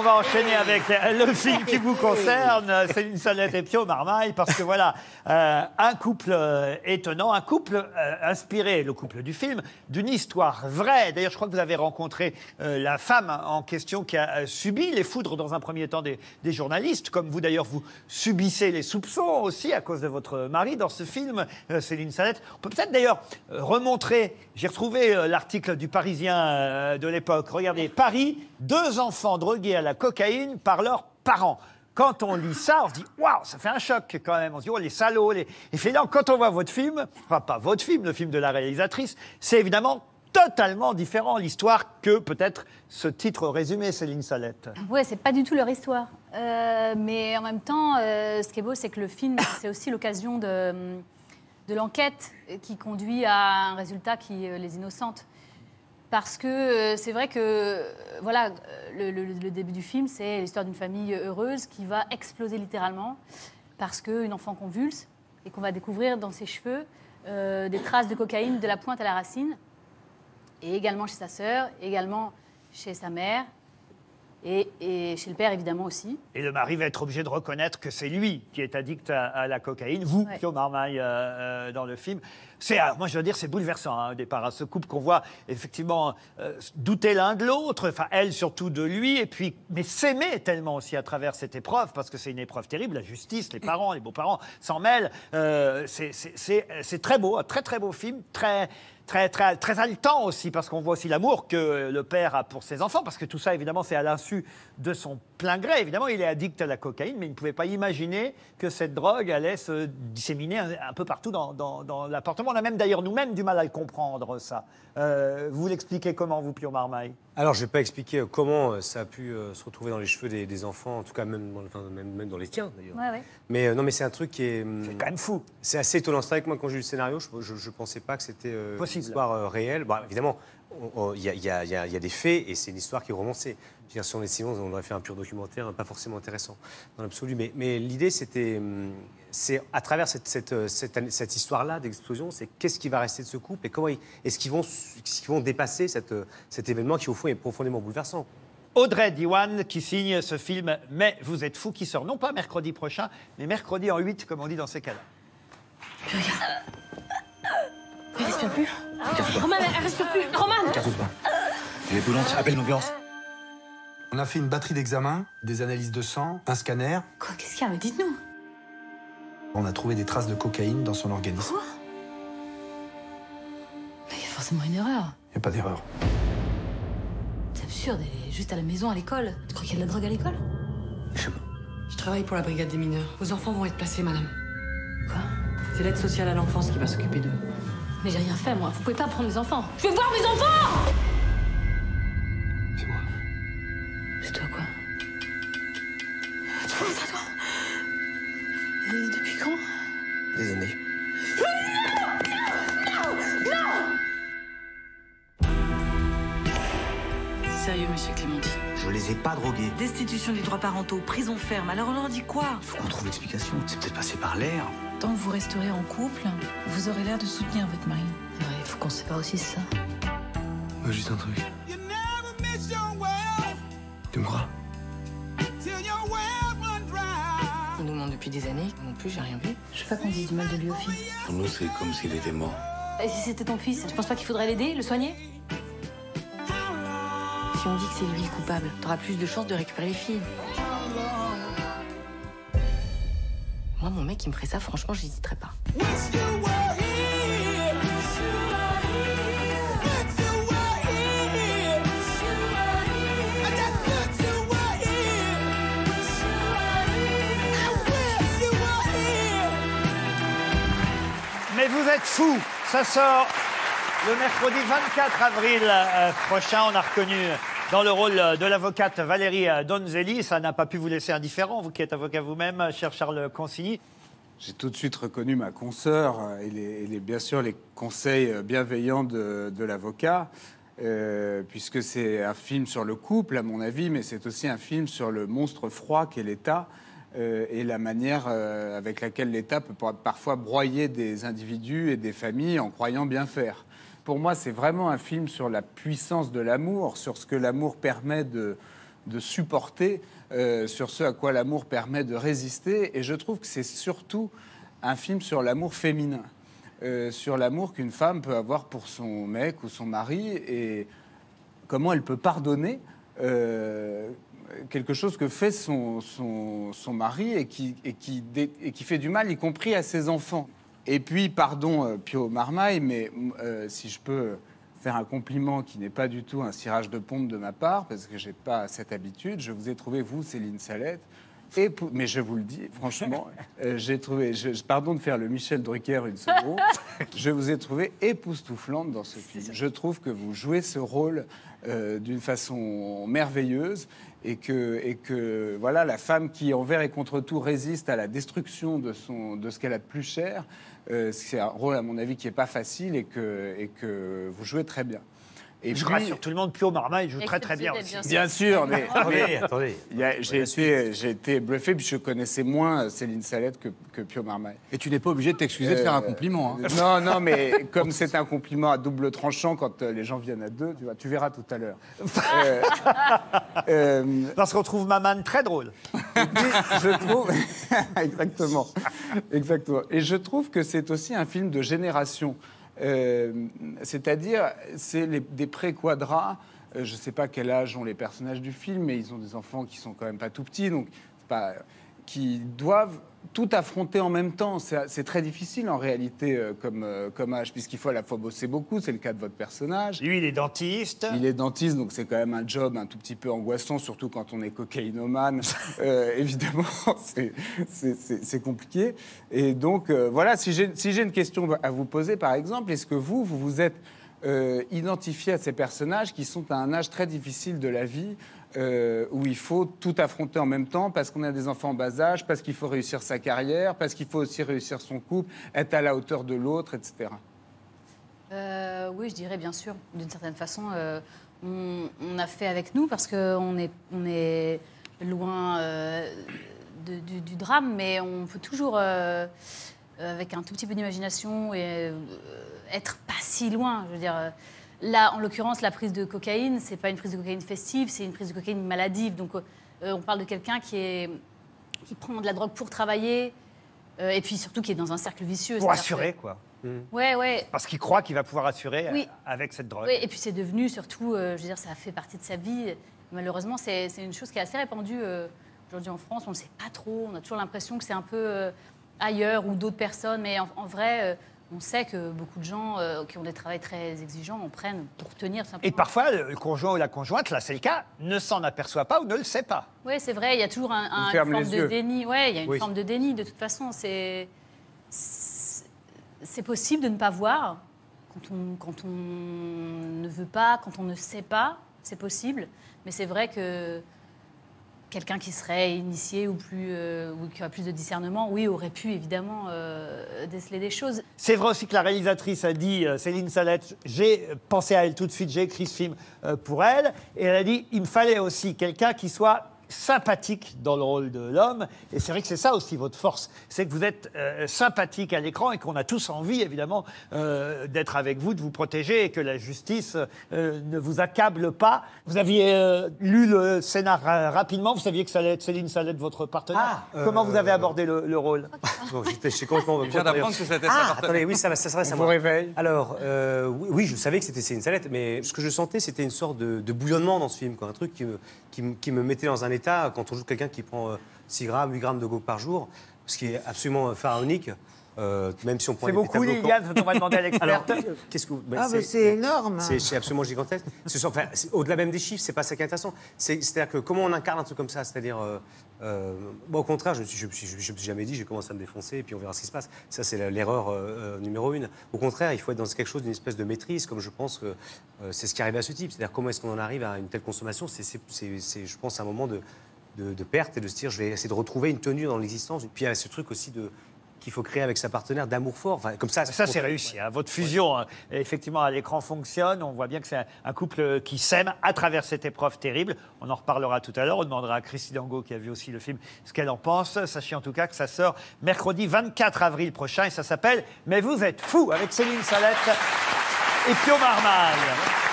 va enchaîner avec le film qui vous concerne, Céline Sonnette et Pio Marmaille, parce que voilà, un couple étonnant, un couple inspiré, le couple du film, d'une histoire vraie. D'ailleurs, je crois que vous avez rencontré la femme en question qui a subi les foudres dans un premier temps des journalistes, comme vous d'ailleurs, vous subissez les soupçons aussi à cause de votre mari dans ce film, Céline Sonnette. On peut peut-être d'ailleurs remontrer, j'ai retrouvé l'article du Parisien de l'époque. Regardez, Paris, 2 enfants drogués à la cocaïne par leurs parents. Quand on lit ça, on se dit « Waouh, ça fait un choc quand même ». On se dit « Oh, les salauds ». Et finalement, quand on voit votre film, enfin pas votre film, le film de la réalisatrice, c'est évidemment totalement différent l'histoire que peut-être ce titre résumé, Céline Sonnette. Ouais, c'est pas du tout leur histoire. Mais en même temps, ce qui est beau, c'est que le film, c'est aussi l'occasion de l'enquête qui conduit à un résultat qui les innocente. Parce que c'est vrai que voilà, le début du film, c'est l'histoire d'une famille heureuse qui va exploser littéralement parce qu'une enfant convulse et qu'on va découvrir dans ses cheveux des traces de cocaïne de la pointe à la racine, et également chez sa sœur, également chez sa mère. Et chez le père, évidemment, aussi. Et le mari va être obligé de reconnaître que c'est lui qui est addict à la cocaïne. Vous, Pio Marmaille, dans le film. Moi, je veux dire, c'est bouleversant, hein, au départ. Hein, ce couple qu'on voit, effectivement, douter l'un de l'autre. Enfin, elle, surtout de lui. Et puis, mais s'aimer tellement aussi à travers cette épreuve, parce que c'est une épreuve terrible. La justice, les parents, les beaux-parents s'en mêlent. C'est très beau, un très, très beau film. Très haletant aussi, parce qu'on voit aussi l'amour que le père a pour ses enfants, parce que tout ça, évidemment, c'est à l'insu de son plein gré. Évidemment, il est addict à la cocaïne, mais il ne pouvait pas imaginer que cette drogue allait se disséminer un peu partout dans l'appartement. On a même, d'ailleurs, nous-mêmes, du mal à le comprendre, ça. Vous l'expliquez comment, vous, Pio Marmaille? Alors, je ne vais pas expliquer comment ça a pu se retrouver dans les cheveux des enfants, en tout cas même dans les tiens, d'ailleurs. Ouais. Mais non, mais c'est un truc qui est... C'est quand même fou. C'est assez étonnant. C'est vrai que moi, quand j'ai lu le scénario, je ne pensais pas que c'était une histoire réelle. Bon, évidemment, il y a des faits et c'est une histoire qui est romancée. Je veux dire, si on est Simon, on aurait fait un pur documentaire, pas forcément intéressant dans l'absolu. Mais l'idée, c'est à travers cette histoire-là d'explosion, c'est qu'est-ce qui va rester de ce couple et comment est-ce qu'ils vont dépasser cet événement qui, au fond, est profondément bouleversant. Audrey Diwan qui signe ce film « Mais vous êtes fous » qui sort non pas mercredi prochain, mais mercredi en 8, comme on dit dans ces cas-là. Puis regarde. Elle respire plus. Roman, elle respire plus. Roman. Cartouche pas. Elle est brûlante. Appelle l'ambulance. On a fait une batterie d'examens, des analyses de sang, un scanner. Quoi? Qu'est-ce qu'il y a? Mais dites-nous. On a trouvé des traces de cocaïne dans son organisme. Quoi? Mais il y a forcément une erreur. Il n'y a pas d'erreur. C'est absurde, elle est juste à la maison, à l'école. Tu crois qu'il y a de la drogue à l'école? Je travaille pour la brigade des mineurs. Vos enfants vont être placés, madame. Quoi? C'est l'aide sociale à l'enfance qui va s'occuper d'eux. Mais j'ai rien fait, moi. Vous pouvez pas prendre mes enfants. Je veux voir mes enfants! C'est moi. C'est toi, quoi? Tu penses à toi? Et depuis quand? Des années. Sérieux, monsieur Clémenti. Je les ai pas drogués. Destitution des droits parentaux, prison ferme. Alors on leur dit quoi? Il faut qu'on trouve l'explication. C'est peut-être passé par l'air. Tant que vous resterez en couple, vous aurez l'air de soutenir votre mari. Ouais, il faut qu'on se sépare aussi, c'est ça. Juste un truc. Tu me crois? Il nous ment depuis des années. Non plus, j'ai rien vu. Je veux pas qu'on dise du mal de lui au film. Pour nous, c'est comme s'il était mort. Et si c'était ton fils, tu penses pas qu'il faudrait l'aider, le soigner? Si on dit que c'est lui le coupable, t'auras plus de chances de récupérer les filles. Moi, mon mec, il me ferait ça, franchement, j'hésiterais pas. Mais vous êtes fous. Ça sort le mercredi 24 avril prochain. On a reconnu dans le rôle de l'avocate Valérie Donzelli. Ça n'a pas pu vous laisser indifférent, vous qui êtes avocat vous-même, cher Charles Consigny. J'ai tout de suite reconnu ma consoeur et bien sûr les conseils bienveillants de l'avocat, puisque c'est un film sur le couple, à mon avis, mais c'est aussi un film sur le monstre froid qu'est l'État et la manière avec laquelle l'État peut parfois broyer des individus et des familles en croyant bien faire. Pour moi, c'est vraiment un film sur la puissance de l'amour, sur ce que l'amour permet de de supporter sur ce à quoi l'amour permet de résister. Et je trouve que c'est surtout un film sur l'amour féminin, sur l'amour qu'une femme peut avoir pour son mec ou son mari et comment elle peut pardonner quelque chose que fait son mari et qui fait du mal, y compris à ses enfants. Et puis, pardon, Pio Marmaille, mais si je peux faire un compliment qui n'est pas du tout un cirage de pompe de ma part, parce que je n'ai pas cette habitude, je vous ai trouvé, vous, Céline Salette, mais je vous le dis, franchement, j'ai trouvé, pardon de faire le Michel Drucker une seconde, je vous ai trouvé époustouflante dans ce film. Je trouve que vous jouez ce rôle d'une façon merveilleuse et que voilà, la femme qui, envers et contre tout, résiste à la destruction de ce qu'elle a de plus cher, c'est un rôle, à mon avis, qui n'est pas facile et que vous jouez très bien. Et je rassure tout le monde, Pio Marmaille joue très très bien aussi. Bien sûr, mais attendez. J'ai été bluffé, puis je connaissais moins Céline Salette que Pio Marmaille. Et tu n'es pas obligé de t'excuser de faire un compliment. Hein. Non, mais comme c'est un compliment à double tranchant quand les gens viennent à deux, tu verras tout à l'heure. Parce qu'on trouve Maman très drôle. Je trouve... Exactement. Et je trouve que c'est aussi un film de génération. C'est-à-dire, c'est des pré-quadras. Je ne sais pas quel âge ont les personnages du film, mais ils ont des enfants qui sont quand même pas tout petits, donc qui doivent tout affronter en même temps. C'est très difficile en réalité comme âge, puisqu'il faut à la fois bosser beaucoup, c'est le cas de votre personnage. Lui, il est dentiste. Il est dentiste, donc c'est quand même un job un tout petit peu angoissant, surtout quand on est cocaïnomane. Évidemment, c'est compliqué. Et donc, voilà, si j'ai une question à vous poser, par exemple, est-ce que vous êtes identifié à ces personnages qui sont à un âge très difficile de la vie, où il faut tout affronter en même temps, parce qu'on a des enfants en bas âge, parce qu'il faut réussir sa carrière, parce qu'il faut aussi réussir son couple, être à la hauteur de l'autre, etc. Oui, je dirais bien sûr. D'une certaine façon, on a fait avec nous, parce qu'on est loin du drame, mais on peut toujours, avec un tout petit peu d'imagination, être pas si loin. Je veux dire... Là, en l'occurrence, la prise de cocaïne, c'est pas une prise de cocaïne festive, c'est une prise de cocaïne maladive. Donc, on parle de quelqu'un qui prend de la drogue pour travailler, et puis surtout qui est dans un cercle vicieux. Pour assurer, quoi. Ouais. Parce qu'il croit qu'il va pouvoir assurer oui. avec cette drogue. Oui, et puis c'est devenu surtout, je veux dire, ça a fait partie de sa vie. Malheureusement, c'est une chose qui est assez répandue aujourd'hui en France. On ne sait pas trop. On a toujours l'impression que c'est un peu ailleurs ou d'autres personnes, mais en vrai. On sait que beaucoup de gens qui ont des travails très exigeants en prennent pour tenir simplement. Et parfois, le conjoint ou la conjointe, là c'est le cas, ne s'en aperçoit pas ou ne le sait pas. Oui, c'est vrai, il y a toujours une forme de déni. Oui, il y a une forme de déni. De toute façon, c'est possible de ne pas voir quand on ne veut pas, quand on ne sait pas, c'est possible. Mais c'est vrai que quelqu'un qui serait initié ou qui aurait plus de discernement, oui, aurait pu évidemment déceler des choses. C'est vrai aussi que la réalisatrice a dit, Céline Salette, j'ai pensé à elle tout de suite, j'ai écrit ce film pour elle, et elle a dit, il me fallait aussi quelqu'un qui soit sympathique dans le rôle de l'homme, et c'est vrai que c'est ça aussi votre force, c'est que vous êtes sympathique à l'écran et qu'on a tous envie évidemment d'être avec vous, de vous protéger et que la justice ne vous accable pas. Vous aviez lu le scénar rapidement, vous saviez que ça allait être Céline Salette votre partenaire. Comment vous avez abordé le rôle? Bon, j'étais complètement... Je viens d'apprendre que c'était sa partenaire. Attendez, oui, ça va, ça vous réveille. Alors, oui, je savais que c'était Céline Salette, mais ce que je sentais, c'était une sorte de bouillonnement dans ce film, quoi, un truc qui me mettait dans un état, quand on joue quelqu'un qui prend 6 grammes, 8 grammes de coke par jour, ce qui est absolument pharaonique, même si on prend... C'est beaucoup, Liliane, on va demander à l'experte. Qu'est-ce que vous... c'est énorme. C'est absolument gigantesque. Au-delà même des chiffres, c'est pas ça qui est intéressant. C'est-à-dire que comment on incarne un truc comme ça, c'est-à-dire... au contraire, je me suis jamais dit, j'ai commencé à me défoncer et puis on verra ce qui se passe. Ça, c'est l'erreur numéro 1. Au contraire, il faut être dans quelque chose d'une espèce de maîtrise, comme je pense que c'est ce qui arrive à ce type. C'est-à-dire comment est-ce qu'on en arrive à une telle consommation. C'est je pense, un moment de perte et de se dire, je vais essayer de retrouver une tenue dans l'existence. Puis il y a ce truc aussi qu'il faut créer avec sa partenaire d'amour fort. Enfin, comme ça, c'est réussi. Hein. Votre fusion, effectivement, à l'écran fonctionne. On voit bien que c'est un couple qui s'aime à travers cette épreuve terrible. On en reparlera tout à l'heure. On demandera à Christine Angot, qui a vu aussi le film, ce qu'elle en pense. Sachez en tout cas que ça sort mercredi 24 avril prochain et ça s'appelle « Mais vous êtes fous » avec Céline Salette et Pio Marmaille.